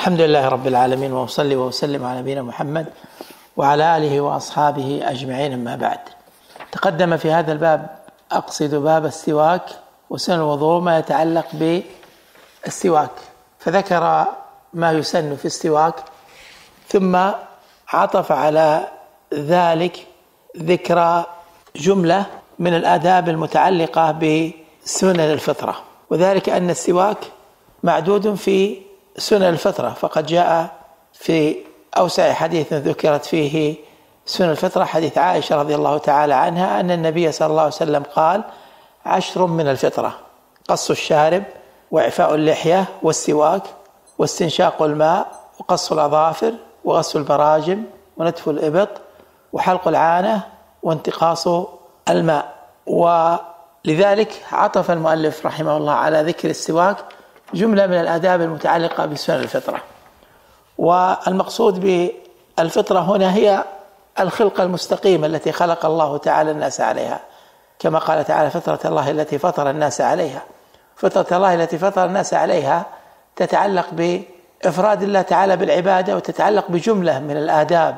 الحمد لله رب العالمين، وأصلي وأسلم على نبينا محمد وعلى آله وأصحابه أجمعين، أما بعد. تقدم في هذا الباب، أقصد باب السواك وسن الوضوء، ما يتعلق بالسواك، فذكر ما يسن في السواك، ثم عطف على ذلك ذكر جملة من الآداب المتعلقة بسنن الفطرة، وذلك أن السواك معدود في سنن الفطرة، فقد جاء في أوسع حديث ذكرت فيه سنن الفطرة حديث عائشة رضي الله تعالى عنها أن النبي صلى الله عليه وسلم قال: 10 من الفطرة: قص الشارب، وإعفاء اللحية، والسواك، واستنشاق الماء، وقص الأظافر، وغسل البراجم، ونتف الإبط، وحلق العانة، وانتقاص الماء. ولذلك عطف المؤلف رحمه الله على ذكر السواك جملة من الآداب المتعلقة بسنن الفطرة. والمقصود بالفطرة هنا هي الخلقة المستقيمة التي خلق الله تعالى الناس عليها، كما قال تعالى: فطرة الله التي فطر الناس عليها. فطرة الله التي فطر الناس عليها تتعلق بإفراد الله تعالى بالعبادة، وتتعلق بجملة من الآداب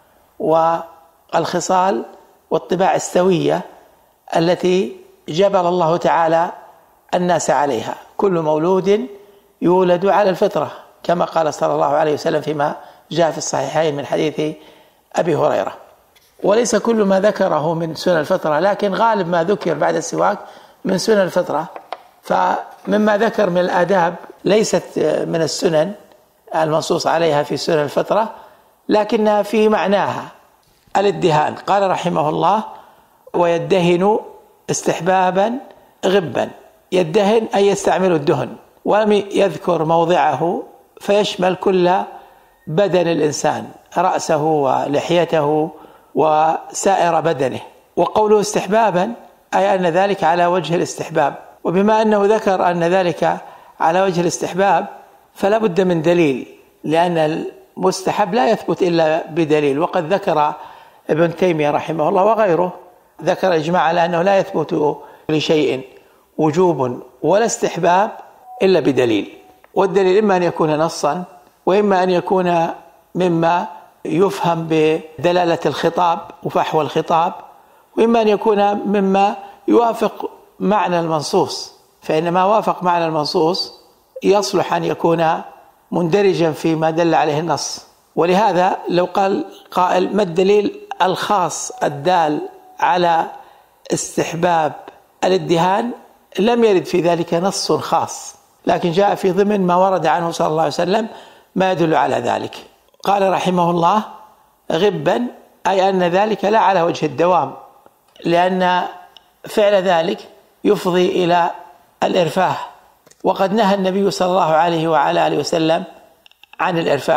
والخصال والطباع السوية التي جبل الله تعالى الناس عليها. كل مولود يولد على الفطرة، كما قال صلى الله عليه وسلم فيما جاء في الصحيحين من حديث أبي هريرة. وليس كل ما ذكره من سنن الفطرة، لكن غالب ما ذكر بعد السواك من سنن الفطرة. فمما ذكر من الآداب ليست من السنن المنصوص عليها في سنن الفطرة، لكنها في معناها الادهان. قال رحمه الله: ويدهن استحبابا غبا. يدهن أي يستعمل الدهن، ولم يذكر موضعه، فيشمل كل بدن الإنسان، رأسه ولحيته وسائر بدنه. وقوله استحبابا أي أن ذلك على وجه الاستحباب، وبما أنه ذكر أن ذلك على وجه الاستحباب فلا بد من دليل، لأن المستحب لا يثبت إلا بدليل. وقد ذكر ابن تيمية رحمه الله وغيره ذكر إجماع على أنه لا يثبت لشيء وجوب ولا استحباب إلا بدليل، والدليل إما أن يكون نصا، وإما أن يكون مما يفهم بدلالة الخطاب وفحوى الخطاب، وإما أن يكون مما يوافق معنى المنصوص، فإن ما وافق معنى المنصوص يصلح أن يكون مندرجا فيما دل عليه النص. ولهذا لو قال قائل: ما الدليل الخاص الدال على استحباب الادهان؟ لم يرد في ذلك نص خاص، لكن جاء في ضمن ما ورد عنه صلى الله عليه وسلم ما يدل على ذلك. قال رحمه الله: غبا أي أن ذلك لا على وجه الدوام، لأن فعل ذلك يفضي إلى الإرفاه، وقد نهى النبي صلى الله عليه وعلى آله وسلم عن الإرفاه.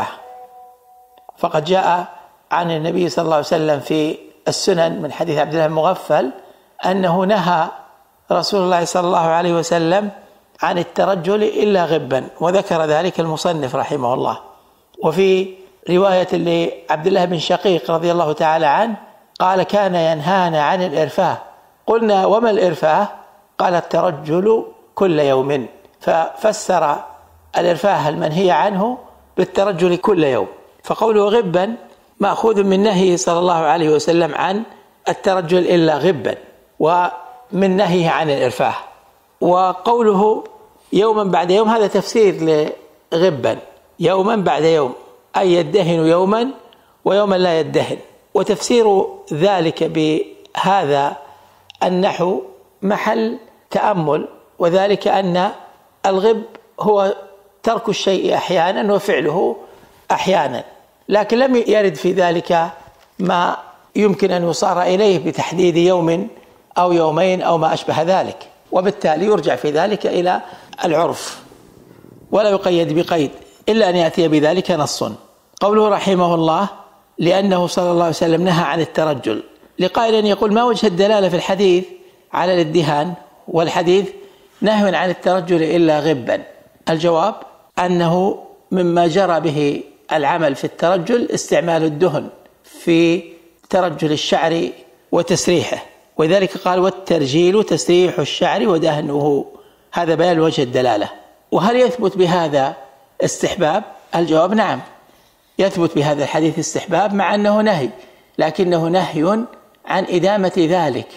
فقد جاء عن النبي صلى الله عليه وسلم في السنن من حديث عبد الله بن مغفل أنه نهى رسول الله صلى الله عليه وسلم عن الترجل إلا غبا، وذكر ذلك المصنف رحمه الله. وفي رواية لعبد الله بن شقيق رضي الله تعالى عنه قال: كان ينهانا عن الإرفاه. قلنا: وما الإرفاه؟ قال: الترجل كل يوم. ففسر الإرفاه المنهي عنه بالترجل كل يوم. فقوله غبا مأخوذ من نهيه صلى الله عليه وسلم عن الترجل إلا غبا، ومن نهيه عن الإرفاه. وقوله يوما بعد يوم هذا تفسير لغبا، يوما بعد يوم، أي يدهن يوما ويوما لا يدهن. وتفسير ذلك بهذا النحو محل تأمل، وذلك أن الغب هو ترك الشيء أحيانا وفعله أحيانا، لكن لم يرد في ذلك ما يمكن أن يصار إليه بتحديد يوم أو يومين أو ما أشبه ذلك، وبالتالي يرجع في ذلك إلى العرف ولا يقيد بقيد إلا أن يأتي بذلك نص. قوله رحمه الله: لأنه صلى الله عليه وسلم نهى عن الترجل. لقائل يقول: ما وجه الدلالة في الحديث على الادهان والحديث نهي عن الترجل إلا غبا؟ الجواب أنه مما جرى به العمل في الترجل استعمال الدهن في ترجل الشعر وتسريحه، وذلك قال: والترجيل تسريح الشعر ودهنه. هذا بيان وجه الدلالة. وهل يثبت بهذا استحباب؟ الجواب نعم، يثبت بهذا الحديث استحباب مع أنه نهي، لكنه نهي عن إدامة ذلك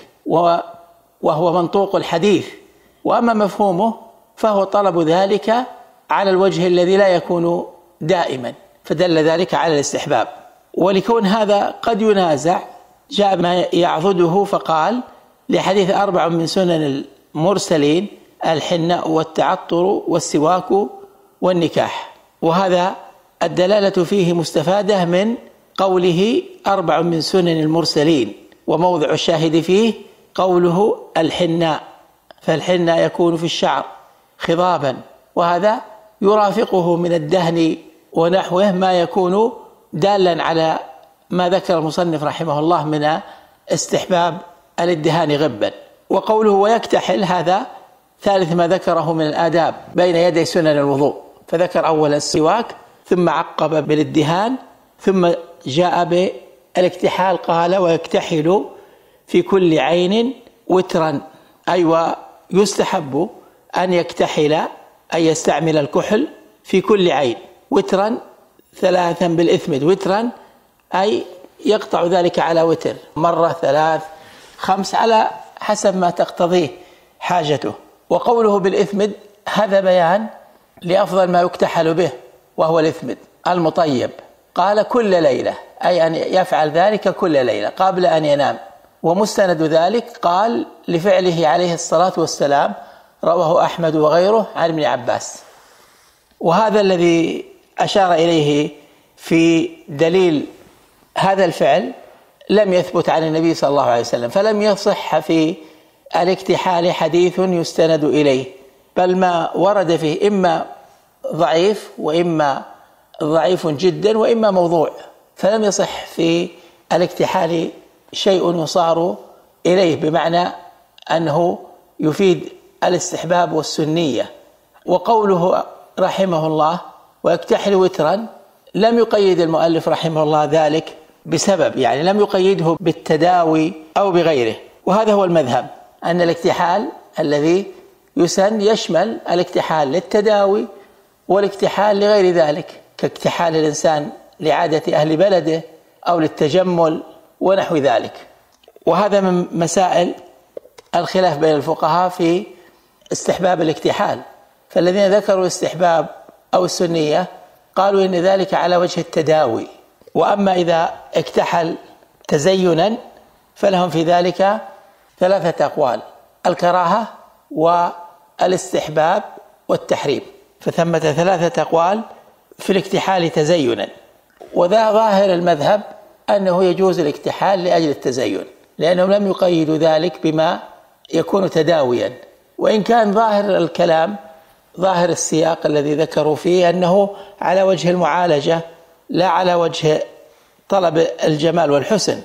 وهو منطوق الحديث، وأما مفهومه فهو طلب ذلك على الوجه الذي لا يكون دائما، فدل ذلك على الاستحباب. ولكون هذا قد ينازع جاء ما يعضده فقال لحديث 4 من سنن المرسلين: الحناء والتعطر والسواك والنكاح. وهذا الدلالة فيه مستفادة من قوله 4 من سنن المرسلين، وموضع الشاهد فيه قوله الحناء، فالحناء يكون في الشعر خضابا، وهذا يرافقه من الدهن ونحوه ما يكون دالا على ما ذكر المصنف رحمه الله من استحباب الادهان غبا. وقوله ويكتحل هذا ثالث ما ذكره من الآداب بين يدي سنن الوضوء، فذكر أولا السواك ثم عقب بالادهان ثم جاء بالاكتحال، قال ويكتحل في كل عين وترا، أي ويستحب أن يكتحل أن يستعمل الكحل في كل عين وترا 3 بالإثمد، وترا أي يقطع ذلك على وتر، مرة 3 5 على حسب ما تقتضيه حاجته. وقوله بالإثمد هذا بيان لأفضل ما يكتحل به وهو الإثمد المطيب، قال كل ليلة، أي أن يفعل ذلك كل ليلة قبل أن ينام. ومستند ذلك قال لفعله عليه الصلاة والسلام، رواه أحمد وغيره عن ابن عباس. وهذا الذي أشار إليه في دليل هذا الفعل لم يثبت عن النبي صلى الله عليه وسلم، فلم يصح في الاكتحال حديث يستند إليه، بل ما ورد فيه إما ضعيف وإما ضعيف جدا وإما موضوع، فلم يصح في الاكتحال شيء يصار إليه بمعنى أنه يفيد الاستحباب والسنية. وقوله رحمه الله ويكتحل وترا لم يقيد المؤلف رحمه الله ذلك بسبب، يعني لم يقيده بالتداوي أو بغيره، وهذا هو المذهب أن الاكتحال الذي يسن يشمل الاكتحال للتداوي والاكتحال لغير ذلك، كاكتحال الإنسان لعادة أهل بلده أو للتجمل ونحو ذلك. وهذا من مسائل الخلاف بين الفقهاء في استحباب الاكتحال، فالذين ذكروا الاستحباب أو السنية قالوا إن ذلك على وجه التداوي، وأما إذا اكتحل تزينا فلهم في ذلك 3 أقوال: الكراهة والاستحباب والتحريم، فثمة 3 أقوال في الاكتحال تزينا. وذا ظاهر المذهب أنه يجوز الاكتحال لأجل التزين، لأنهم لم يقيدوا ذلك بما يكون تداويا، وإن كان ظاهر الكلام ظاهر السياق الذي ذكروا فيه أنه على وجه المعالجة لا على وجه طلب الجمال والحسن،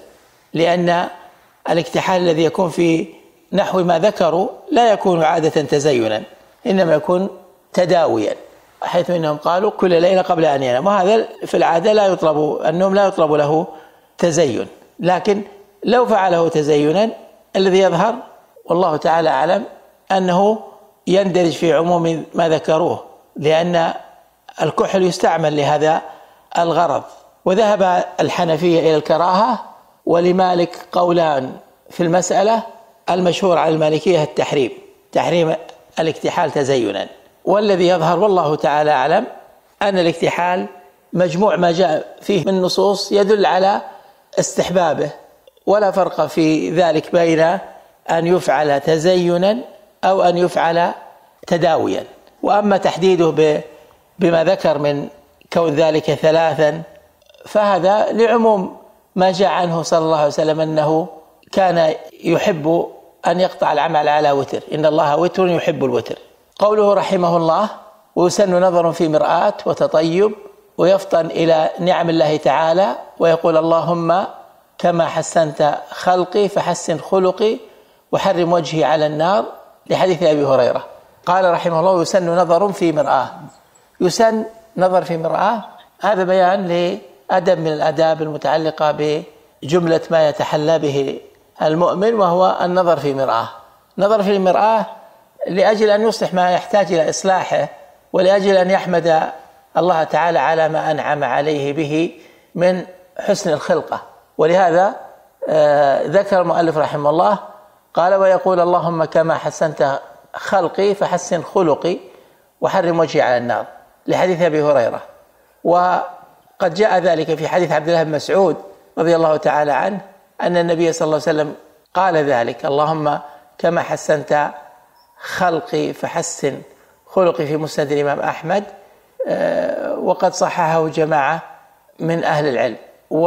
لأن الاكتحال الذي يكون في نحو ما ذكروا لا يكون عادة تزينا، إنما يكون تداويا، حيث إنهم قالوا كل ليلة قبل أن ينام، وهذا في العادة لا يطلب، النوم لا يطلب له تزين. لكن لو فعله تزينا الذي يظهر والله تعالى أعلم أنه يندرج في عموم ما ذكروه، لأن الكحل يستعمل لهذا الغرض. وذهب الحنفية إلى الكراهة، ولمالك قولان في المسألة، المشهور على المالكية التحريم، تحريم الاكتحال تزينا. والذي يظهر والله تعالى أعلم أن الاكتحال مجموع ما جاء فيه من نصوص يدل على استحبابه، ولا فرق في ذلك بين أن يفعل تزينا أو أن يفعل تداويا. وأما تحديده بما ذكر من كون ذلك 3 فهذا لعموم ما جاء عنه صلى الله عليه وسلم أنه كان يحب أن يقطع العمل على وتر، إن الله وتر يحب الوتر. قوله رحمه الله ويسن نظر في مرآة وتطيب، ويفطن إلى نعم الله تعالى ويقول اللهم كما حسنت خلقي فحسن خلقي وحرم وجهي على النار، لحديث أبي هريرة. قال رحمه الله يسن نظر في مرآة. يسن نظر في مرآة هذا بيان لأدب من الآداب المتعلقة بجملة ما يتحلى به المؤمن، وهو النظر في مرآة. نظر في المرآة لأجل أن يصلح ما يحتاج إلى إصلاحه، ولأجل أن يحمد الله تعالى على ما أنعم عليه به من حسن الخلقة. ولهذا ذكر المؤلف رحمه الله قال: ويقول اللهم كما حسنت خلقي فحسن خلقي وحرم وجهي على النار، لحديث أبي هريرة. وقد جاء ذلك في حديث عبد الله بن مسعود رضي الله تعالى عنه أن النبي صلى الله عليه وسلم قال ذلك: اللهم كما حسنت خلقي فحسن خلقي، في مسند الإمام أحمد. وقد صححه جماعة من أهل العلم،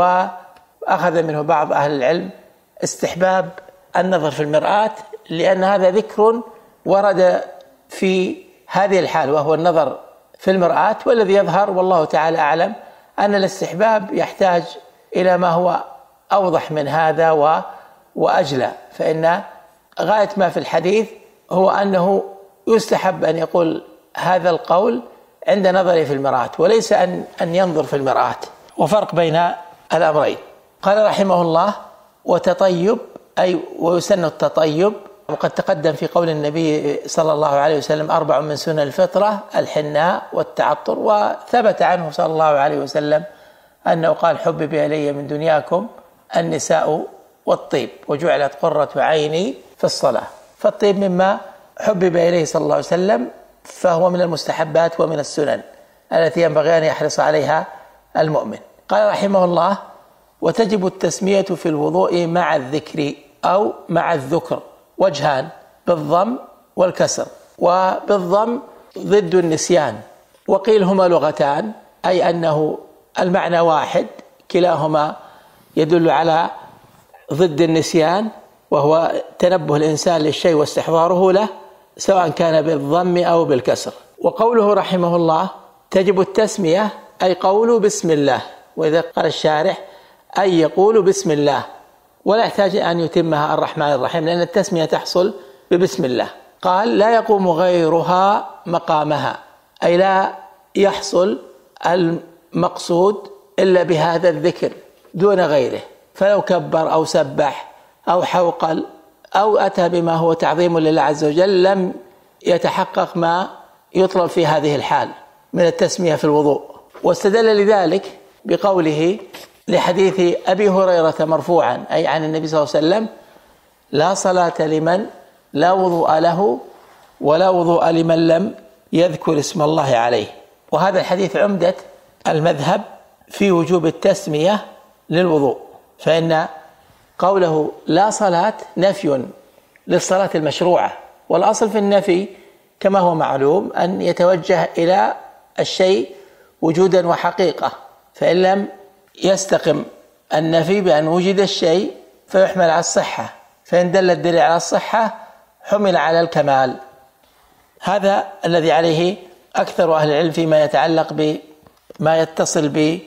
وأخذ منه بعض أهل العلم استحباب النظر في المرآة، لأن هذا ذكر ورد في هذه الحال وهو النظر في المرآة. والذي يظهر والله تعالى أعلم أن الاستحباب يحتاج إلى ما هو أوضح من هذا وأجلى، فإن غاية ما في الحديث هو أنه يستحب أن يقول هذا القول عند نظره في المرآة، وليس أن ينظر في المرآة، وفرق بين الأمرين. قال رحمه الله: وتطيب أي ويسن التطيب. وقد تقدم في قول النبي صلى الله عليه وسلم: 4 من سنن الفطرة الحناء والتعطر. وثبت عنه صلى الله عليه وسلم أنه قال: حبب إلي من دنياكم النساء والطيب وجعلت قرة عيني في الصلاة. فالطيب مما حبب إليه صلى الله عليه وسلم، فهو من المستحبات ومن السنن التي ينبغي أن يحرص عليها المؤمن. قال رحمه الله: وتجب التسمية في الوضوء مع الذكر أو مع الذكر، وجهان: بالضم والكسر. وبالضم ضد النسيان، وقيل هما لغتان، أي أنه المعنى واحد، كلاهما يدل على ضد النسيان، وهو تنبه الإنسان للشيء واستحضاره له، سواء كان بالضم أو بالكسر. وقوله رحمه الله: تجب التسمية أي قوله بسم الله. وإذا قال الشارح أي يقول بسم الله، ولا يحتاج أن يتمها الرحمن الرحيم، لأن التسمية تحصل ببسم الله. قال: لا يقوم غيرها مقامها، أي لا يحصل المقصود إلا بهذا الذكر دون غيره، فلو كبر أو سبح أو حوقل أو أتى بما هو تعظيم لله عز وجل لم يتحقق ما يطلب في هذه الحال من التسمية في الوضوء. واستدل لذلك بقوله لحديث أبي هريرة مرفوعا، أي عن النبي صلى الله عليه وسلم: لا صلاة لمن لا وضوء له ولا وضوء لمن لم يذكر اسم الله عليه. وهذا الحديث عمدة المذهب في وجوب التسمية للوضوء، فإن قوله لا صلاة نفي للصلاة المشروعة، والأصل في النفي كما هو معلوم أن يتوجه إلى الشيء وجودا وحقيقة، فإن لم يستقم النفي بأن وجد الشيء فيحمل على الصحة، فإن دل الدليل على الصحة حمل على الكمال. هذا الذي عليه أكثر أهل العلم فيما يتعلق بما يتصل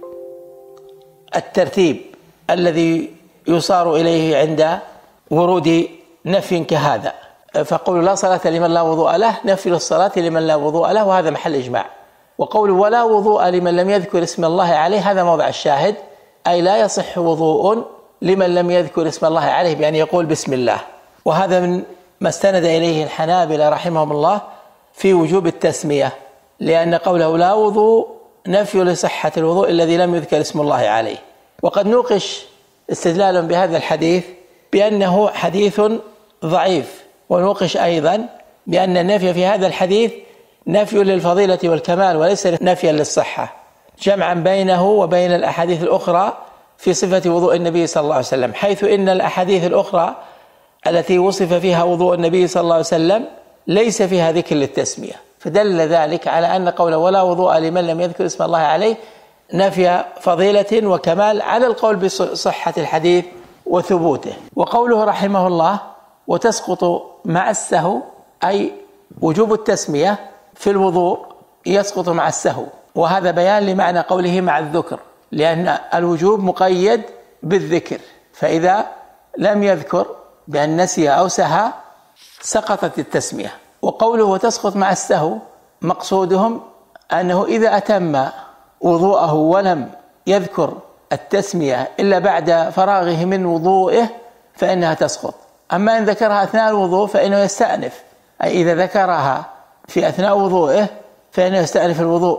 بالترتيب الذي يصار إليه عند ورود نفي كهذا. فقول لا صلاة لمن لا وضوء له نفي للصلاة لمن لا وضوء له، وهذا محل إجماع. وقول ولا وضوء لمن لم يذكر اسم الله عليه هذا موضع الشاهد، أي لا يصح وضوء لمن لم يذكر اسم الله عليه بأن يقول بسم الله. وهذا من ما استند إليه الحنابلة رحمهم الله في وجوب التسمية، لأن قوله لا وضوء نفي لصحة الوضوء الذي لم يذكر اسم الله عليه. وقد نوقش استدلالا بهذا الحديث بأنه حديث ضعيف، ونوقش أيضا بأن النفي في هذا الحديث نفي للفضيلة والكمال وليس نفيا للصحة، جمعا بينه وبين الأحاديث الأخرى في صفة وضوء النبي صلى الله عليه وسلم، حيث إن الأحاديث الأخرى التي وصف فيها وضوء النبي صلى الله عليه وسلم ليس فيها ذكر للتسمية، فدل ذلك على أن قول ولا وضوء لمن لم يذكر اسم الله عليه نفي فضيلة وكمال على القول بصحة الحديث وثبوته. وقوله رحمه الله وتسقط مع السهو، أي وجوب التسمية في الوضوء يسقط مع السهو، وهذا بيان لمعنى قوله مع الذكر، لأن الوجوب مقيد بالذكر، فإذا لم يذكر بأن نسي أو سهى سقطت التسمية. وقوله وتسقط مع السهو مقصودهم أنه إذا أتم وضوءه ولم يذكر التسمية إلا بعد فراغه من وضوئه فإنها تسقط. أما إن ذكرها أثناء الوضوء فإنه يستأنف، أي إذا ذكرها في أثناء وضوئه فإنه يستأنف الوضوء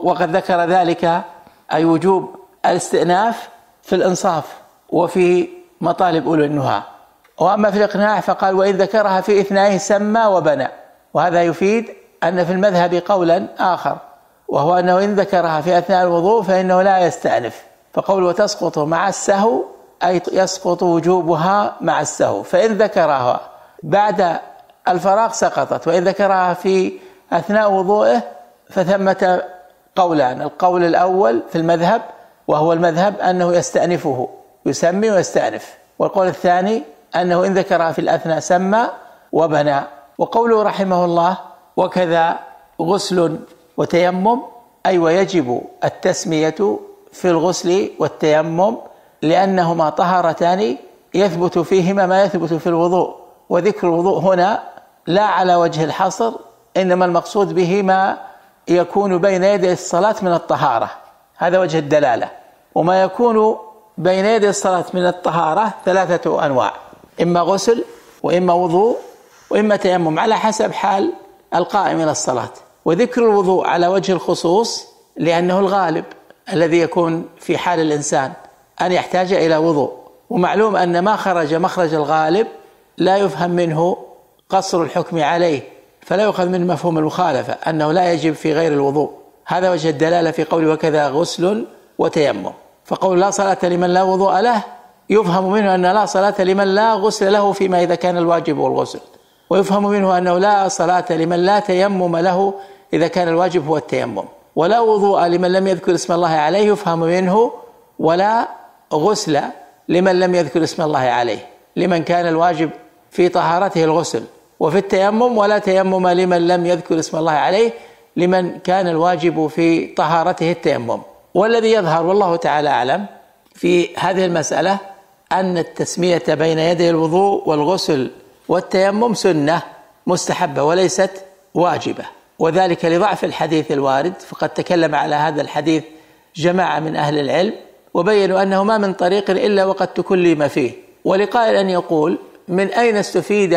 وقد ذكر ذلك أي وجوب الاستئناف في الإنصاف وفي مطالب أولي النهى. وأما في الإقناع فقال وإن ذكرها في إثنائه سمى وبنى، وهذا يفيد أن في المذهب قولا آخر، وهو أنه إن ذكرها في أثناء الوضوء فإنه لا يستأنف، فقول وتسقط مع السهو أي يسقط وجوبها مع السهو، فإن ذكرها بعد الفراغ سقطت، وإن ذكرها في أثناء وضوءه فثمة قولان، القول الأول في المذهب وهو المذهب أنه يستأنفه، يسمي ويستأنف، والقول الثاني أنه إن ذكرها في الأثناء سمى وبنى. وقوله رحمه الله وكذا غسل وتيمم، أي ويجب التسمية في الغسل والتيمم لأنهما طهارتان يثبت فيهما ما يثبت في الوضوء، وذكر الوضوء هنا لا على وجه الحصر، إنما المقصود به ما يكون بين يدي الصلاة من الطهارة، هذا وجه الدلالة. وما يكون بين يدي الصلاة من الطهارة ثلاثة أنواع، إما غسل وإما وضوء وإما تيمم على حسب حال القائم إلى الصلاة. وذكر الوضوء على وجه الخصوص لأنه الغالب الذي يكون في حال الإنسان أن يحتاج إلى وضوء، ومعلوم أن ما خرج مخرج الغالب لا يفهم منه قصر الحكم عليه، فلا يؤخذ من مفهوم المخالفة أنه لا يجب في غير الوضوء. هذا وجه الدلالة في قوله وكذا غسل وتيمم. فقول لا صلاة لمن لا وضوء له يفهم منه أن لا صلاة لمن لا غسل له فيما إذا كان الواجب والغسل، ويفهم منه أنه لا صلاة لمن لا تيمم له إذا كان الواجب هو التيمم، ولا وضوء لمن لم يذكر اسم الله عليه يفهم منه، ولا غسل لمن لم يذكر اسم الله عليه لمن كان الواجب في طهارته الغسل، وفي التيمم ولا تيمم لمن لم يذكر اسم الله عليه لمن كان الواجب في طهارته التيمم. والذي يظهر والله تعالى أعلم في هذه المسألة أن التسمية بين يدي الوضوء والغسل والتيمم سنة مستحبة وليست واجبة، وذلك لضعف الحديث الوارد، فقد تكلم على هذا الحديث جماعة من أهل العلم وبينوا أنه ما من طريق إلا وقد تكلم فيه. ولقائل أن يقول من أين استفيد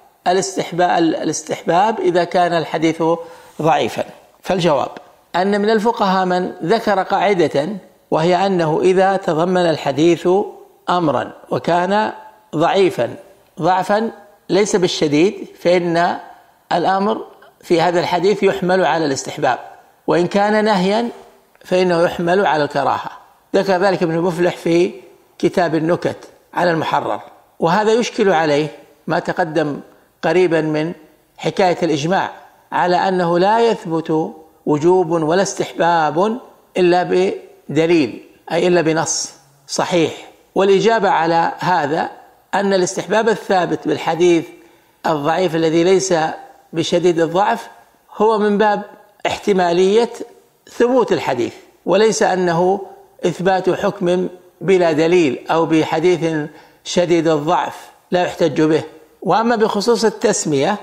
الاستحباب إذا كان الحديث ضعيفا؟ فالجواب أن من الفقهاء من ذكر قاعدة، وهي أنه إذا تضمن الحديث أمرا وكان ضعيفا ضعفا ليس بالشديد فإن الأمر في هذا الحديث يحمل على الاستحباب، وإن كان نهيا فإنه يحمل على الكراهة. ذكر ذلك ابن مفلح في كتاب النكت على المحرر. وهذا يشكل عليه ما تقدم قريبا من حكاية الإجماع على أنه لا يثبت وجوب ولا استحباب إلا بدليل، أي إلا بنص صحيح. والإجابة على هذا أن الاستحباب الثابت بالحديث الضعيف الذي ليس بشديد الضعف هو من باب احتمالية ثبوت الحديث، وليس أنه إثبات حكم بلا دليل أو بحديث شديد الضعف لا يحتج به. وأما بخصوص التسمية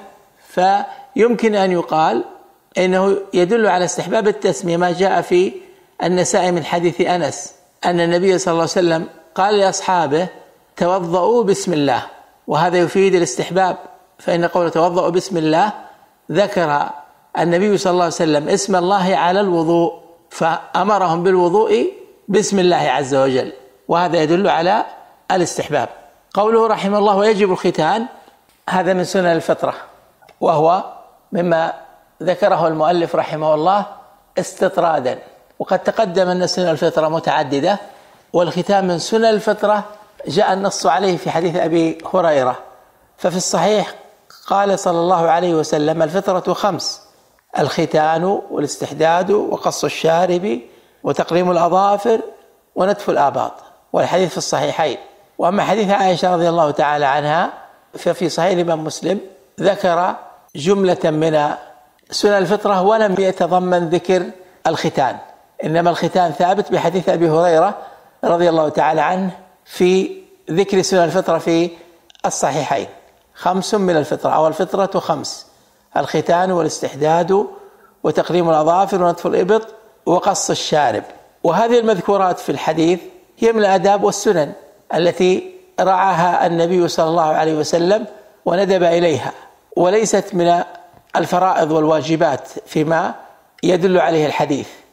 فيمكن أن يقال إنه يدل على استحباب التسمية ما جاء في النسائي من حديث أنس أن النبي صلى الله عليه وسلم قال لأصحابه توضؤوا بسم الله، وهذا يفيد الاستحباب، فإن قوله توضؤوا بسم الله ذكر النبي صلى الله عليه وسلم اسم الله على الوضوء فأمرهم بالوضوء بسم الله عز وجل، وهذا يدل على الاستحباب. قوله رحمه الله ويجب الختان، هذا من سنن الفطرة، وهو مما ذكره المؤلف رحمه الله استطرادا، وقد تقدم أن سنن الفطرة متعددة، والختان من سنن الفطرة جاء النص عليه في حديث أبي هريرة. ففي الصحيح قال صلى الله عليه وسلم الفطرة 5: الختان والاستحداد وقص الشارب وتقليم الأظافر ونتف الآباط، والحديث في الصحيحين. وأما حديث عائشة رضي الله تعالى عنها ففي صحيح الإمام مسلم ذكر جملة من سنن الفطرة ولم يتضمن ذكر الختان، إنما الختان ثابت بحديث أبي هريرة رضي الله تعالى عنه في ذكر سنن الفطرة في الصحيحين. 5 من الفطرة أو الفطرة 5: الختان والاستحداد وتقليم الأظافر ونتف الإبط وقص الشارب. وهذه المذكورات في الحديث هي من الآداب والسنن التي رعاها النبي صلى الله عليه وسلم وندب إليها، وليست من الفرائض والواجبات فيما يدل عليه الحديث.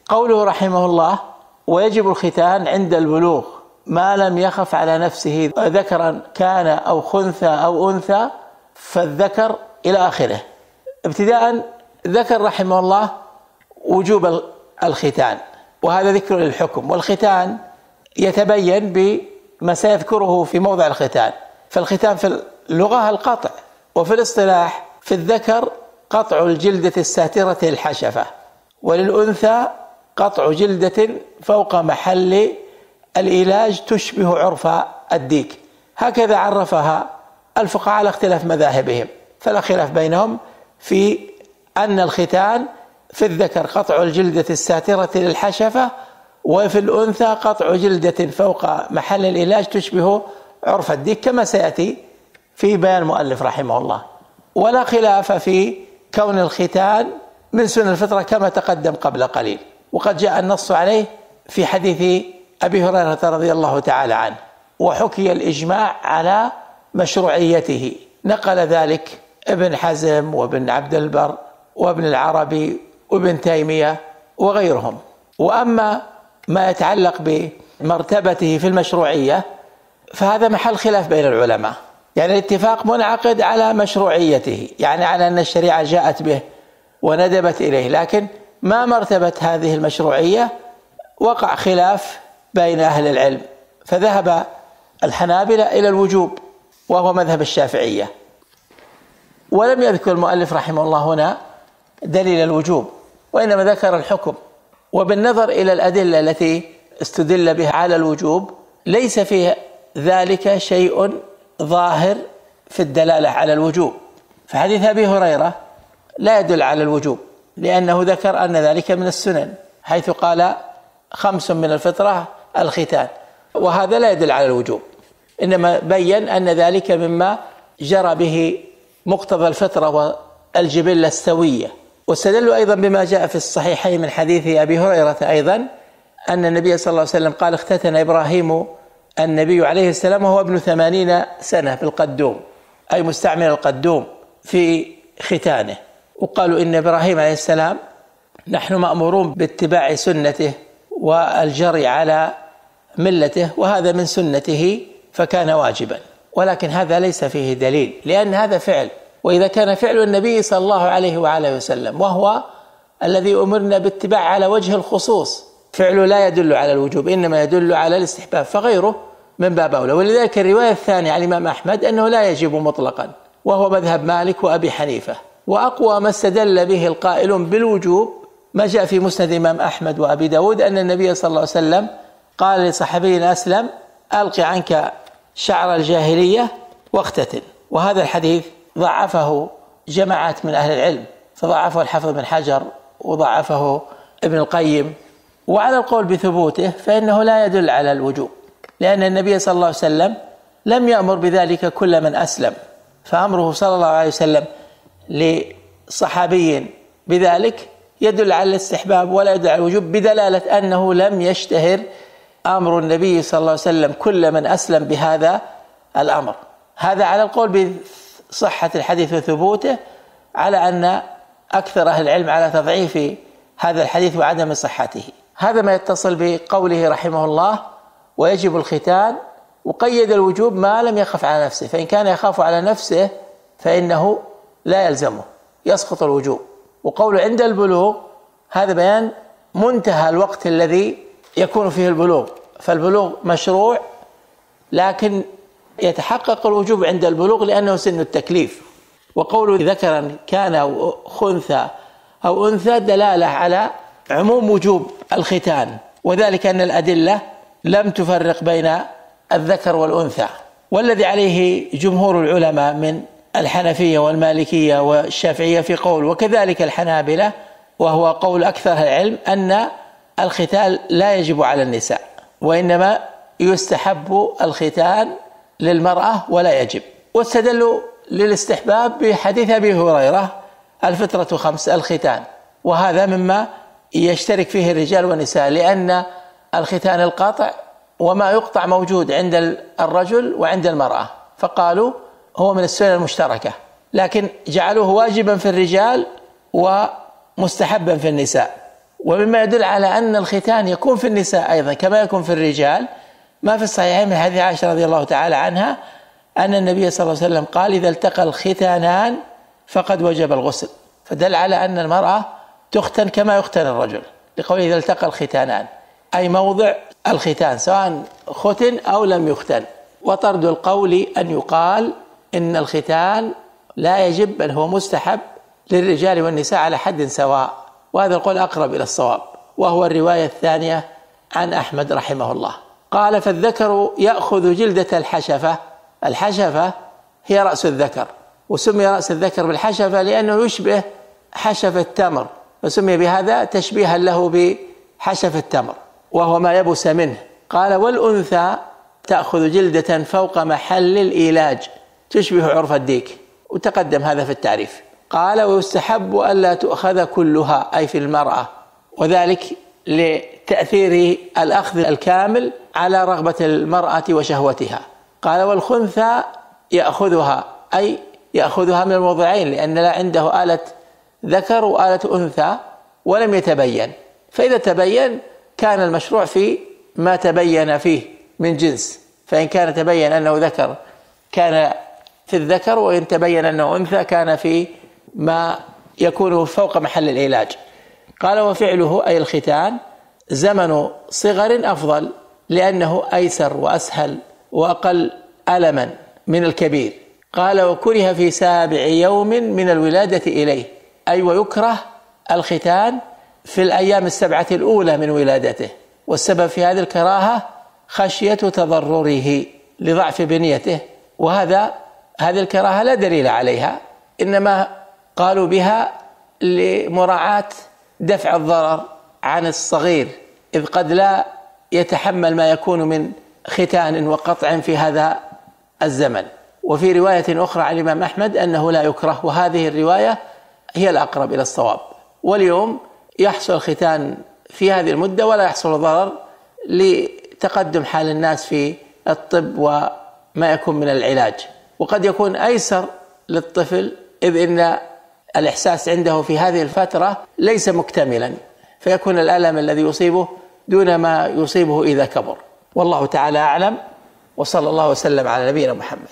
قوله رحمه الله: ويجب الختان عند البلوغ ما لم يخف على نفسه ذكرا كان أو خنثى أو أنثى، فالذكر إلى آخره. ابتداء ذكر رحمه الله وجوب الختان، وهذا ذكر للحكم، والختان يتبين بما سيذكره في موضع الختان. فالختان في اللغة القطع، وفي الاصطلاح في الذكر قطع الجلدة الساترة الحشفة، وللأنثى قطع جلدة فوق محل العلاج تشبه عرف الديك. هكذا عرفها الفقهاء على اختلاف مذاهبهم، فلا خلاف بينهم في أن الختان في الذكر قطع الجلدة الساترة للحشفة، وفي الأنثى قطع جلدة فوق محل العلاج تشبه عرف الديك، كما سيأتي في بيان المؤلف رحمه الله. ولا خلاف في كون الختان من سنن الفطرة كما تقدم قبل قليل، وقد جاء النص عليه في حديث أبي هريرة رضي الله تعالى عنه، وحكي الإجماع على مشروعيته، نقل ذلك ابن حزم وابن عبد البر وابن العربي وابن تيمية وغيرهم. وأما ما يتعلق بمرتبته في المشروعية فهذا محل خلاف بين العلماء، يعني الاتفاق منعقد على مشروعيته، يعني على أن الشريعة جاءت به وندبت إليه، لكن ما مرتبة هذه المشروعية وقع خلاف بين أهل العلم، فذهب الحنابلة إلى الوجوب وهو مذهب الشافعية، ولم يذكر المؤلف رحمه الله هنا دليل الوجوب، وإنما ذكر الحكم. وبالنظر إلى الأدلة التي استدل بها على الوجوب ليس في ذلك شيء ظاهر في الدلالة على الوجوب، فحديث أبي هريرة لا يدل على الوجوب، لأنه ذكر أن ذلك من السنن، حيث قال 5 من الفطرة الختان، وهذا لا يدل على الوجوب، إنما بين أن ذلك مما جرى به مقتضى الفطرة والجبلة السوية. واستدلوا أيضا بما جاء في الصحيحين من حديث أبي هريرة أيضا أن النبي صلى الله عليه وسلم قال: اختتن إبراهيم النبي عليه السلام وهو ابن 80 سنة بالقدوم، أي مستعمل القدوم في ختانه. وقالوا إن إبراهيم عليه السلام نحن مأمورون باتباع سنته والجري على ملته، وهذا من سنته فكان واجبا، ولكن هذا ليس فيه دليل، لأن هذا فعل، وإذا كان فعل النبي صلى الله عليه وآله وسلم وهو الذي أمرنا باتباع على وجه الخصوص، فعله لا يدل على الوجوب، إنما يدل على الاستحباب، فغيره من باب أولى. ولذلك الرواية الثانية عن الإمام أحمد أنه لا يجب مطلقا، وهو مذهب مالك وأبي حنيفة. وأقوى ما استدل به القائلون بالوجوب ما جاء في مسند الإمام أحمد وأبي داود أن النبي صلى الله عليه وسلم قال لصحابي أسلم: ألق عنك شعر الجاهلية واختتن. وهذا الحديث ضعفه جماعات من أهل العلم، فضعفه الحافظ بن حجر وضعفه ابن القيم. وعلى القول بثبوته فإنه لا يدل على الوجوب، لأن النبي صلى الله عليه وسلم لم يأمر بذلك كل من أسلم، فأمره صلى الله عليه وسلم لصحابي بذلك يدل على الاستحباب ولا يدل على الوجوب، بدلالة أنه لم يشتهر أمر النبي صلى الله عليه وسلم كل من أسلم بهذا الأمر. هذا على القول بصحة الحديث وثبوته، على أن أكثر أهل العلم على تضعيف هذا الحديث وعدم صحته. هذا ما يتصل بقوله رحمه الله: ويجب الختان، وقيد الوجوب ما لم يخف على نفسه، فإن كان يخاف على نفسه فإنه لا يلزمه، يسقط الوجوب. وقول عند البلوغ هذا بيان منتهى الوقت الذي يكون فيه البلوغ، فالبلوغ مشروع، لكن يتحقق الوجوب عند البلوغ لأنه سن التكليف. وقول ذكرا كان أو خنثى أو أنثى دلالة على عموم وجوب الختان، وذلك أن الأدلة لم تفرق بين الذكر والأنثى، والذي عليه جمهور العلماء من الحنفية والمالكية والشافعية في قول، وكذلك الحنابلة، وهو قول أكثر العلم، أن الختان لا يجب على النساء، وإنما يستحب الختان للمرأة ولا يجب. واستدلوا للاستحباب بحديث أبي هريرة: الفطرة 5 الختان، وهذا مما يشترك فيه الرجال والنساء، لأن الختان القاطع وما يقطع موجود عند الرجل وعند المرأة، فقالوا هو من السنن المشتركة، لكن جعلوه واجبا في الرجال ومستحبا في النساء. ومما يدل على أن الختان يكون في النساء أيضا كما يكون في الرجال ما في الصحيحين من حديث عائشة رضي الله تعالى عنها أن النبي صلى الله عليه وسلم قال: إذا التقى الختانان فقد وجب الغسل، فدل على أن المرأة تختن كما يختن الرجل، لقوله إذا التقى الختانان، أي موضع الختان سواء ختن أو لم يختن. وطرد القول أن يقال إن الختان لا يجب بل هو مستحب للرجال والنساء على حد سواء، وهذا القول أقرب إلى الصواب، وهو الرواية الثانية عن أحمد رحمه الله. قال: فالذكر يأخذ جلدة الحشفة. الحشفة هي رأس الذكر، وسمي رأس الذكر بالحشفة لأنه يشبه حشف التمر، فسمي بهذا تشبيها له بحشف التمر، وهو ما يبس منه. قال: والأنثى تأخذ جلدة فوق محل الإيلاج تشبه عرف الديك، وتقدم هذا في التعريف. قال: ويستحب ألا تؤخذ كلها، أي في المرأة، وذلك لتأثير الأخذ الكامل على رغبة المرأة وشهوتها. قال: والخنثى يأخذها، أي يأخذها من الموضعين، لأن لا عنده آلة ذكر وآلة أنثى ولم يتبين، فإذا تبين كان المشروع في ما تبين فيه من جنس، فإن كان تبين أنه ذكر كان في الذكر، وإن تبين أنه أنثى كان في ما يكون فوق محل العلاج. قال: وفعله أي الختان زمن صغر أفضل، لأنه أيسر وأسهل وأقل ألما من الكبير. قال: وكره في 7 يوم من الولادة إليه، أي ويكره الختان في الأيام 7 الأولى من ولادته، والسبب في هذه الكراهة خشية تضرره لضعف بنيته، هذه الكراهة لا دليل عليها، إنما قالوا بها لمراعاة دفع الضرر عن الصغير، إذ قد لا يتحمل ما يكون من ختان وقطع في هذا الزمن. وفي رواية أخرى عن الإمام أحمد أنه لا يكره، وهذه الرواية هي الأقرب إلى الصواب. واليوم يحصل الختان في هذه المدة ولا يحصل ضرر لتقدم حال الناس في الطب وما يكون من العلاج، وقد يكون أيسر للطفل إذ إن الإحساس عنده في هذه الفترة ليس مكتملا، فيكون الألم الذي يصيبه دون ما يصيبه إذا كبر. والله تعالى أعلم، وصلى الله وسلم على نبينا محمد.